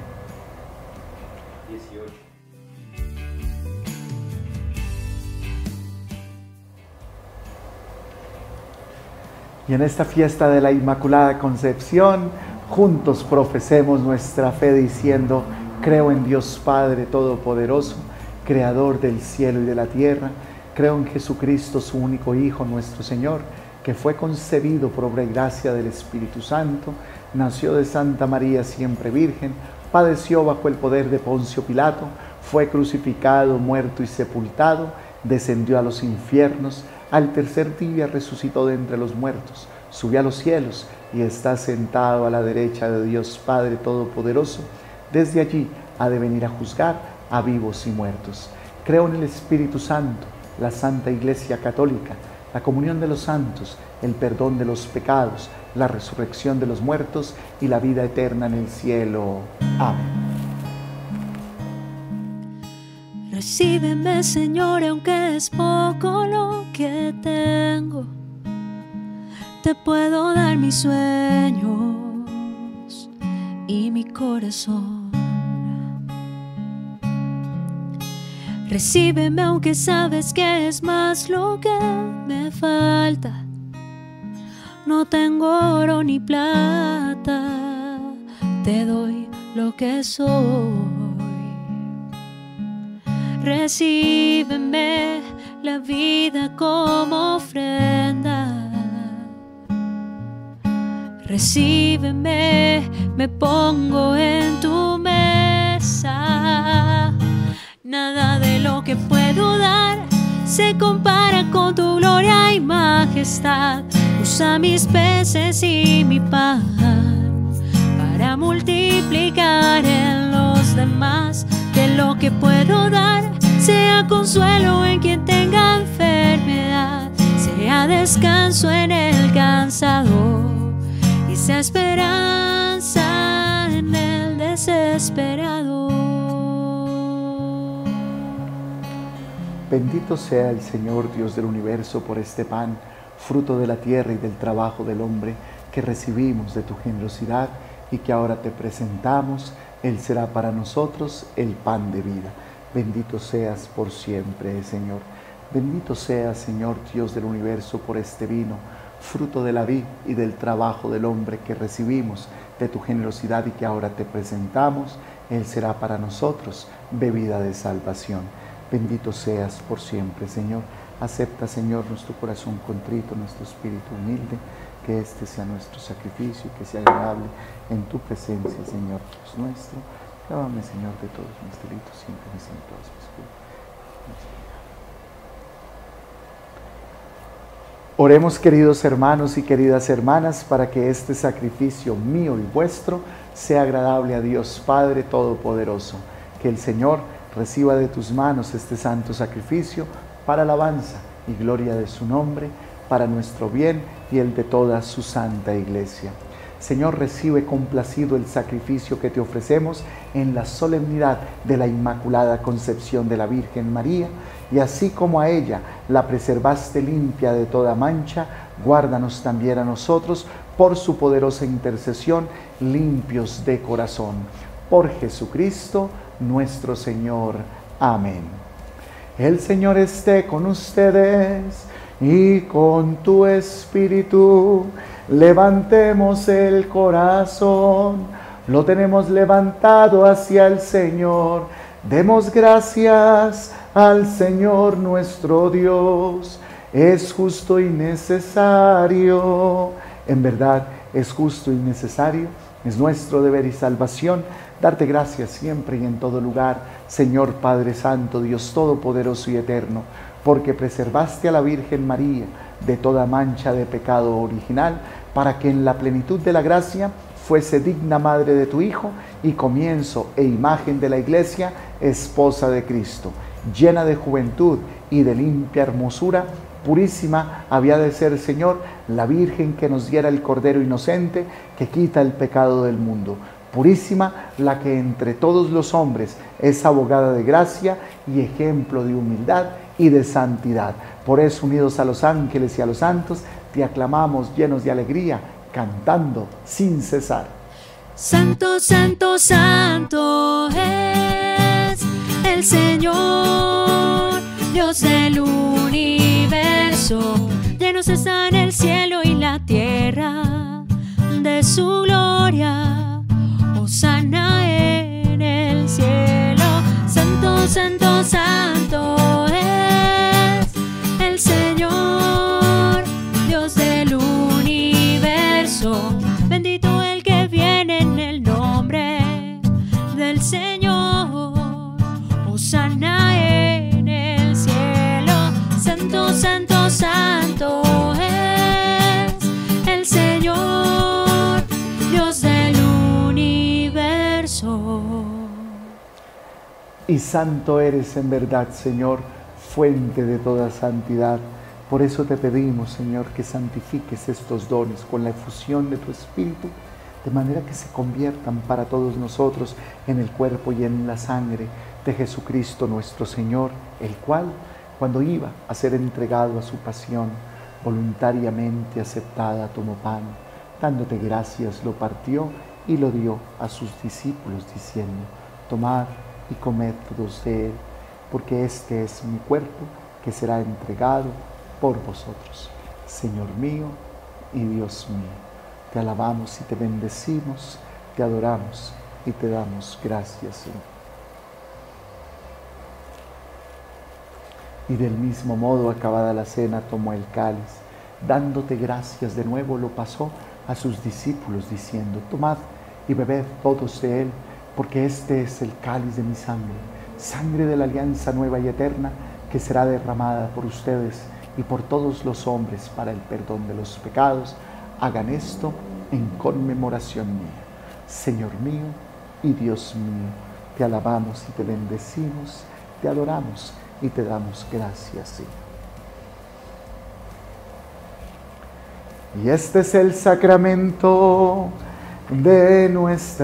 Y en esta fiesta de la Inmaculada Concepción, juntos profesemos nuestra fe diciendo: creo en Dios Padre Todopoderoso, Creador del cielo y de la tierra. Creo en Jesucristo, su único Hijo, nuestro Señor, que fue concebido por obra y gracia del Espíritu Santo, nació de Santa María siempre Virgen, padeció bajo el poder de Poncio Pilato, fue crucificado, muerto y sepultado, descendió a los infiernos, al tercer día resucitó de entre los muertos, subió a los cielos y está sentado a la derecha de Dios Padre Todopoderoso. Desde allí ha de venir a juzgar a vivos y muertos. Creo en el Espíritu Santo, la Santa Iglesia Católica, la comunión de los santos, el perdón de los pecados, la resurrección de los muertos y la vida eterna en el cielo. Amén. Recíbeme, Señor, aunque es poco lo que tengo. Te puedo dar mis sueños y mi corazón. Recíbeme, aunque sabes que es más lo que me falta. No tengo oro ni plata, te doy lo que soy. Recíbeme la vida como ofrenda. Recíbeme, me pongo en tu mesa. Nada de lo que puedo dar se compara con tu gloria y majestad. Usa mis peces y mi pan para multiplicar en los demás. Que lo que puedo dar sea consuelo en quien tenga enfermedad, sea descanso en el cansado y sea esperanza en el desesperado. Bendito sea el Señor Dios del universo por este pan, fruto de la tierra y del trabajo del hombre, que recibimos de tu generosidad y que ahora te presentamos. Él será para nosotros el pan de vida. Bendito seas por siempre, Señor. Bendito seas, Señor Dios del universo, por este vino, fruto de la vid y del trabajo del hombre, que recibimos de tu generosidad y que ahora te presentamos. Él será para nosotros bebida de salvación. Bendito seas por siempre, Señor. Acepta, Señor, nuestro corazón contrito, nuestro espíritu humilde, que este sea nuestro sacrificio y que sea agradable en tu presencia, Señor Dios nuestro. Lávame, Señor, de todos mis delitos, siénteme sin todas mis culpas. Oremos, queridos hermanos y queridas hermanas, para que este sacrificio mío y vuestro sea agradable a Dios Padre Todopoderoso. Que el Señor reciba de tus manos este santo sacrificio para alabanza y gloria de su nombre, para nuestro bien y el de toda su santa Iglesia. Señor, recibe complacido el sacrificio que te ofrecemos en la solemnidad de la Inmaculada Concepción de la Virgen María, y así como a ella la preservaste limpia de toda mancha, guárdanos también a nosotros por su poderosa intercesión, limpios de corazón. Por Jesucristo nuestro Señor. Amén. El Señor esté con ustedes y con tu espíritu. Levantemos el corazón, lo tenemos levantado hacia el Señor. Demos gracias al Señor nuestro Dios. Es justo y necesario. En verdad, es justo y necesario. Es nuestro deber y salvación darte gracias siempre y en todo lugar, Señor Padre Santo, Dios Todopoderoso y Eterno, porque preservaste a la Virgen María de toda mancha de pecado original, para que en la plenitud de la gracia fuese digna madre de tu Hijo y comienzo e imagen de la Iglesia, esposa de Cristo, llena de juventud y de limpia hermosura. Purísima había de ser, Señor, la Virgen que nos diera el Cordero inocente que quita el pecado del mundo. Purísima la que entre todos los hombres es abogada de gracia y ejemplo de humildad y de santidad. Por eso, unidos a los ángeles y a los santos, te aclamamos llenos de alegría, cantando sin cesar. Santo, santo, santo es el Señor, Dios del universo. Llenos están el cielo y la tierra de su gloria. Hosana en el cielo. Santo, santo, santo es el Señor, Dios del universo. Bendito el que viene en el nombre del Señor. Hosana en el cielo. Santo, santo, santo es el Señor, Dios del universo. Y santo eres en verdad, Señor, fuente de toda santidad. Por eso te pedimos, Señor, que santifiques estos dones con la efusión de tu Espíritu, de manera que se conviertan para todos nosotros en el cuerpo y en la sangre de Jesucristo nuestro Señor, el cual, cuando iba a ser entregado a su pasión, voluntariamente aceptada, tomó pan, dándote gracias, lo partió y lo dio a sus discípulos, diciendo: tomad y comed todos de él, porque este es mi cuerpo que será entregado por vosotros. Señor mío y Dios mío, te alabamos y te bendecimos, te adoramos y te damos gracias, Señor. Y del mismo modo, acabada la cena, tomó el cáliz, dándote gracias de nuevo, lo pasó a sus discípulos, diciendo: tomad y bebed todos de él, porque este es el cáliz de mi sangre, sangre de la alianza nueva y eterna, que será derramada por ustedes y por todos los hombres para el perdón de los pecados. Hagan esto en conmemoración mía. Señor mío y Dios mío, te alabamos y te bendecimos, te adoramos y te damos gracias, Señor. Y este es el sacramento de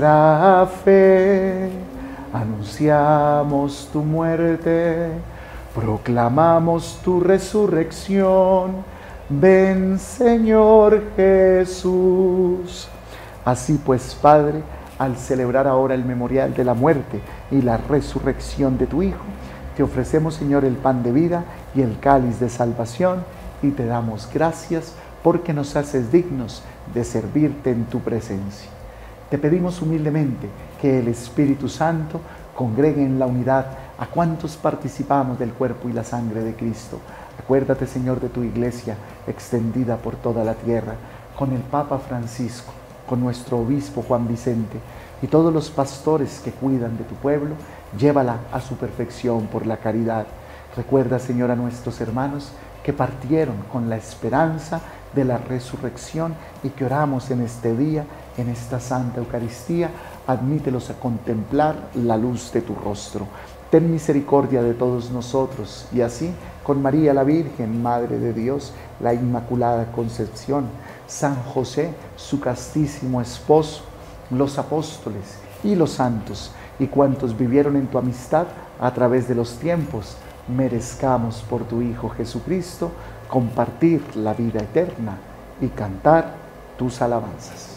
nuestra fe. Anunciamos tu muerte, proclamamos tu resurrección. Ven, Señor Jesús. Así pues, Padre, al celebrar ahora el memorial de la muerte y la resurrección de tu Hijo, te ofrecemos, Señor, el pan de vida y el cáliz de salvación, y te damos gracias porque nos haces dignos de servirte en tu presencia. Te pedimos humildemente que el Espíritu Santo congregue en la unidad a cuantos participamos del cuerpo y la sangre de Cristo. Acuérdate, Señor, de tu iglesia extendida por toda la tierra, con el Papa Francisco, con nuestro obispo Juan Vicente y todos los pastores que cuidan de tu pueblo. Llévala a su perfección por la caridad. Recuerda, Señor, a nuestros hermanos que partieron con la esperanza de la resurrección y que oramos en este día, en esta Santa Eucaristía. Admítelos a contemplar la luz de tu rostro. Ten misericordia de todos nosotros, y así, con María la Virgen, Madre de Dios, la Inmaculada Concepción, San José, su castísimo esposo, los apóstoles y los santos, y cuantos vivieron en tu amistad a través de los tiempos, merezcamos por tu Hijo Jesucristo compartir la vida eterna y cantar tus alabanzas.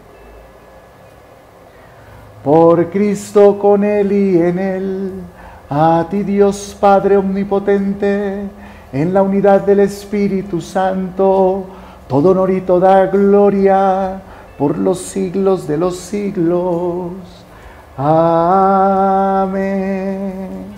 Por Cristo, con Él y en Él, a ti Dios Padre Omnipotente, en la unidad del Espíritu Santo, todo honor y toda gloria por los siglos de los siglos. Amén.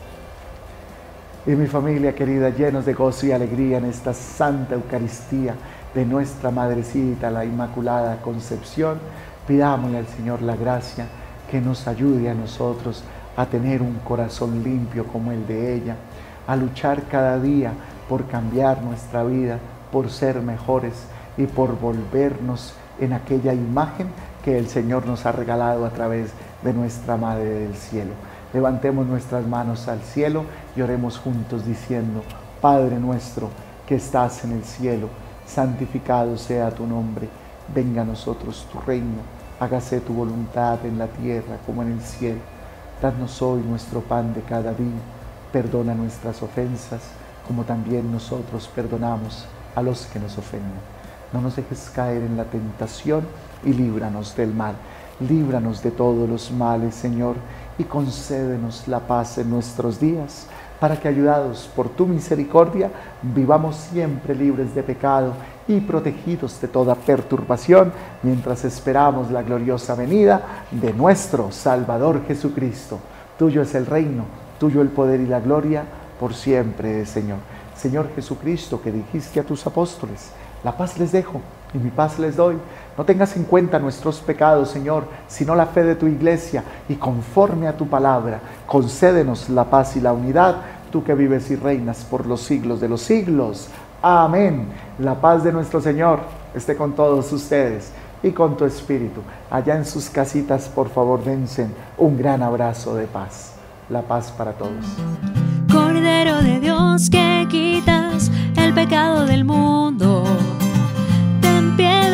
Y mi familia querida, llenos de gozo y alegría en esta Santa Eucaristía de nuestra Madrecita, la Inmaculada Concepción, pidámosle al Señor la gracia que nos ayude a nosotros a tener un corazón limpio como el de ella, a luchar cada día por cambiar nuestra vida, por ser mejores y por volvernos en aquella imagen que el Señor nos ha regalado a través de nuestra Madre del Cielo. Levantemos nuestras manos al cielo y oremos juntos diciendo: Padre nuestro que estás en el cielo, santificado sea tu nombre. Venga a nosotros tu reino, hágase tu voluntad en la tierra como en el cielo. Danos hoy nuestro pan de cada día. Perdona nuestras ofensas, como también nosotros perdonamos a los que nos ofenden. No nos dejes caer en la tentación y líbranos del mal. Líbranos de todos los males, Señor, y concédenos la paz en nuestros días, para que, ayudados por tu misericordia, vivamos siempre libres de pecado y protegidos de toda perturbación, mientras esperamos la gloriosa venida de nuestro Salvador Jesucristo. Tuyo es el reino, tuyo el poder y la gloria, por siempre, Señor. Señor Jesucristo, que dijiste a tus apóstoles: la paz les dejo y mi paz les doy. No tengas en cuenta nuestros pecados, Señor, sino la fe de tu iglesia, y conforme a tu palabra, concédenos la paz y la unidad, tú que vives y reinas por los siglos de los siglos. Amén. La paz de nuestro Señor esté con todos ustedes y con tu espíritu. Allá en sus casitas, por favor, dense un gran abrazo de paz. La paz para todos. Cordero de Dios, que quitas el pecado del mundo, ten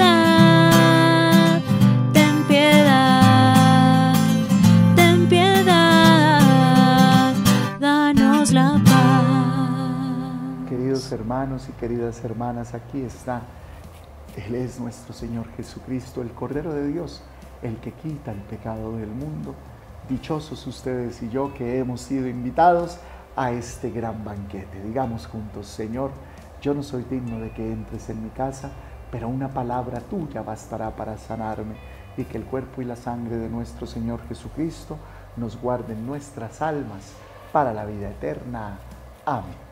piedad, ten piedad, ten piedad, danos la paz. Queridos hermanos y queridas hermanas, aquí está. Él es nuestro Señor Jesucristo, el Cordero de Dios, el que quita el pecado del mundo. Dichosos ustedes y yo que hemos sido invitados a este gran banquete. Digamos juntos: Señor, yo no soy digno de que entres en mi casa, pero una palabra tuya bastará para sanarme, y que el cuerpo y la sangre de nuestro Señor Jesucristo nos guarden nuestras almas para la vida eterna. Amén.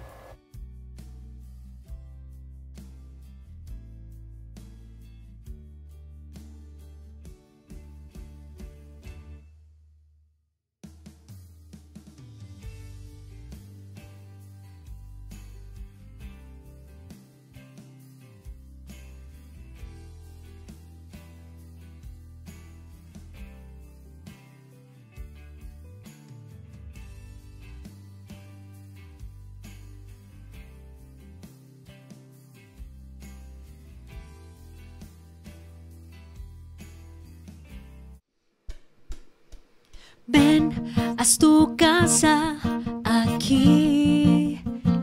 Ven, haz tu casa aquí.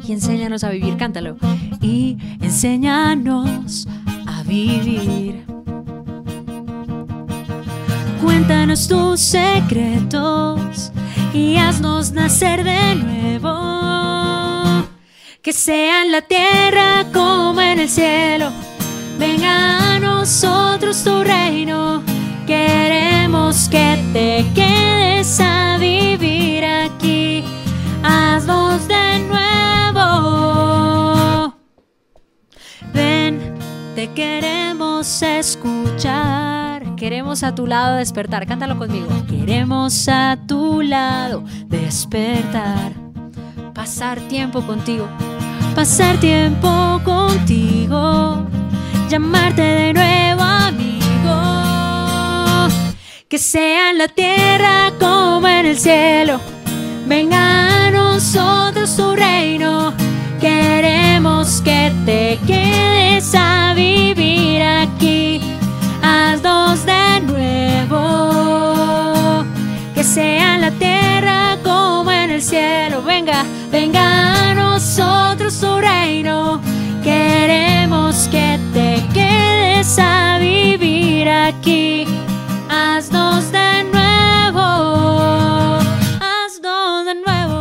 y enséñanos a vivir, cántalo. Y enséñanos a vivir. Cuéntanos tus secretos y haznos nacer de nuevo. Que sea en la tierra como en el cielo. Venga a nosotros tu reino. Queremos que te quedes a vivir aquí. Haznos de nuevo. Ven, te queremos escuchar. Queremos a tu lado despertar. Cántalo conmigo. Queremos a tu lado despertar. Pasar tiempo contigo. Pasar tiempo contigo. Llamarte de nuevo amigo. Que sea en la tierra como en el cielo. Venga a nosotros tu reino. Queremos que te quedes a vivir aquí. Haznos de nuevo. Que sea en la tierra como en el cielo. Venga, venga a nosotros tu reino. Queremos que te quedes a vivir aquí. Haznos de nuevo. Haznos de nuevo.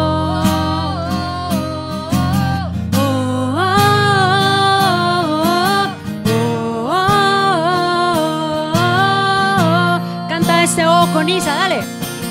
Oh, oh, oh, oh, oh, oh. Canta este oh con Isa, dale.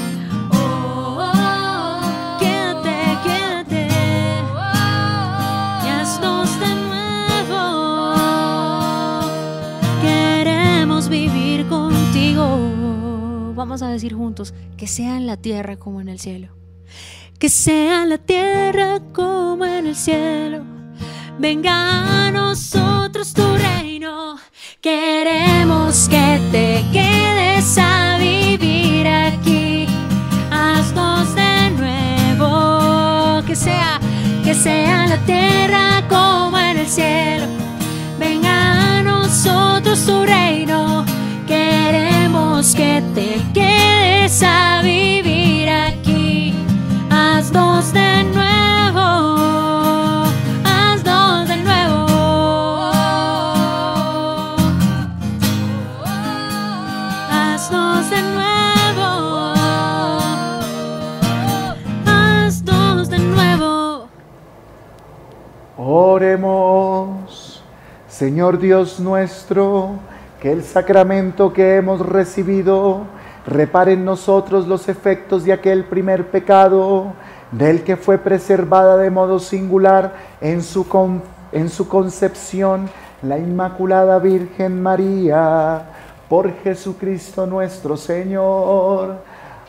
Vamos a decir juntos, que sea en la tierra como en el cielo. Que sea en la tierra como en el cielo. Venga a nosotros tu reino. Queremos que te quedes a vivir aquí. Haznos de nuevo. Que sea, que sea en la tierra como en el cielo. Venga a nosotros tu reino. Queremos que te quedes a vivir aquí. Haznos de nuevo. Haznos de nuevo. Haznos de nuevo. Haznos de nuevo. Oremos. Señor Dios nuestro, que el sacramento que hemos recibido repare en nosotros los efectos de aquel primer pecado, del que fue preservada de modo singular en su, con, en su concepción la Inmaculada Virgen María, por Jesucristo nuestro Señor.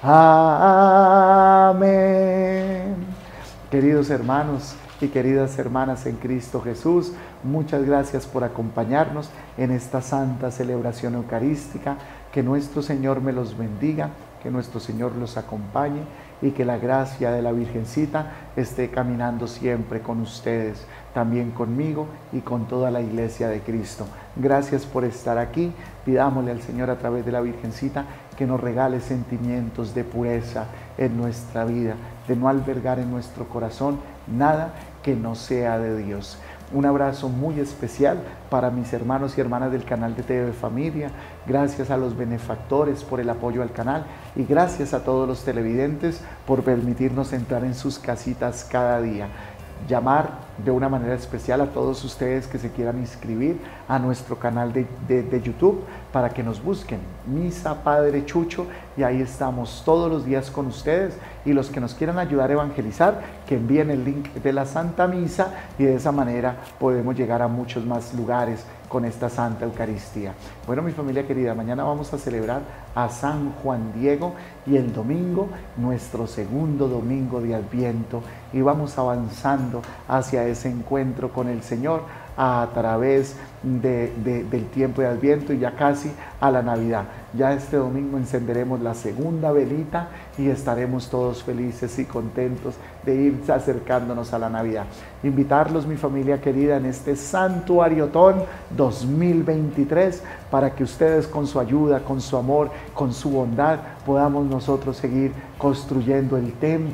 Amén. Queridos hermanos y queridas hermanas en Cristo Jesús, muchas gracias por acompañarnos en esta santa celebración eucarística. Que nuestro Señor me los bendiga, que nuestro Señor los acompañe y que la gracia de la Virgencita esté caminando siempre con ustedes, también conmigo y con toda la Iglesia de Cristo. Gracias por estar aquí. Pidámosle al Señor a través de la Virgencita que nos regale sentimientos de pureza en nuestra vida, de no albergar en nuestro corazón nada que no sea de Dios. Un abrazo muy especial para mis hermanos y hermanas del canal de T V Familia. Gracias a los benefactores por el apoyo al canal y gracias a todos los televidentes por permitirnos entrar en sus casitas cada día. Llamar de una manera especial a todos ustedes que se quieran inscribir a nuestro canal de, de, de YouTube para que nos busquen, Misa Padre Chucho, y ahí estamos todos los días con ustedes. Y los que nos quieran ayudar a evangelizar, que envíen el link de la Santa Misa y de esa manera podemos llegar a muchos más lugares con esta Santa Eucaristía. Bueno, mi familia querida, mañana vamos a celebrar a San Juan Diego y el domingo, nuestro segundo domingo de Adviento, y vamos avanzando hacia ese encuentro con el Señor a través de, de, del tiempo de Adviento y ya casi a la Navidad. Ya este domingo encenderemos la segunda velita y estaremos todos felices y contentos de ir acercándonos a la Navidad. Invitarlos, mi familia querida, en este Santuariotón dos mil veintitrés para que ustedes con su ayuda, con su amor, con su bondad, podamos nosotros seguir construyendo el templo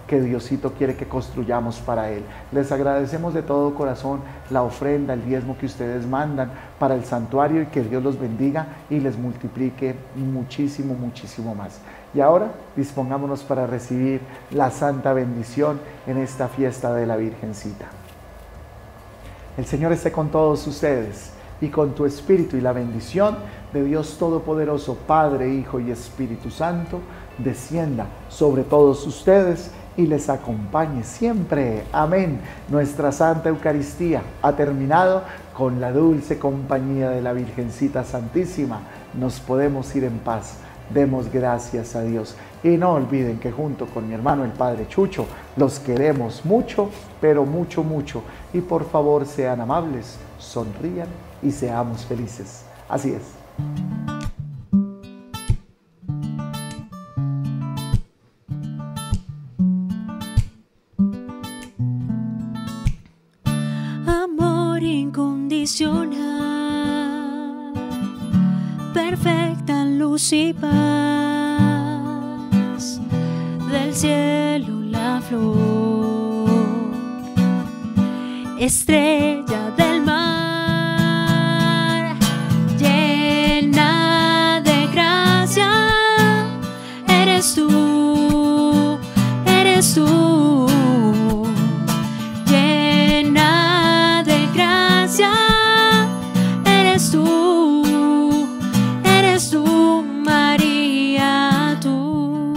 que Diosito quiere que construyamos para Él. Les agradecemos de todo corazón la ofrenda, el diezmo que ustedes mandan para el santuario y que Dios los bendiga y les multiplique muchísimo, muchísimo más. Y ahora dispongámonos para recibir la santa bendición en esta fiesta de la Virgencita. El Señor esté con todos ustedes y con tu espíritu, y la bendición de Dios Todopoderoso, Padre, Hijo y Espíritu Santo, descienda sobre todos ustedes y les acompañe siempre. Amén. Nuestra Santa Eucaristía ha terminado. Con la dulce compañía de la Virgencita Santísima nos podemos ir en paz. Demos gracias a Dios. Y no olviden que junto con mi hermano el Padre Chucho los queremos mucho, pero mucho, mucho. Y por favor sean amables, sonrían y seamos felices. Así es. Amor incondicional, perfecta luz y paz, del cielo la flor, estrella del mar, llena de gracia, eres tú, eres tú, llena de gracia, eres tú, eres tú, María, tú.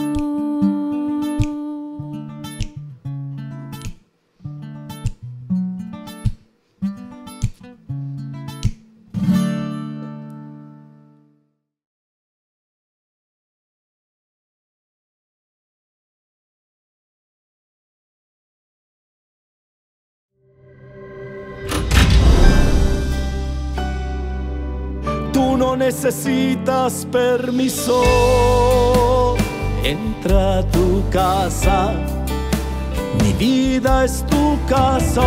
Tú no necesitas permiso, entra a tu casa, mi vida es tu casa.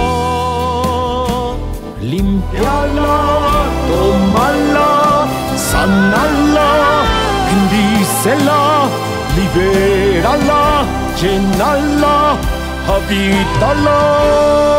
Límpiala, tómala, sanala, bendícela, libérala, llénala, habítala.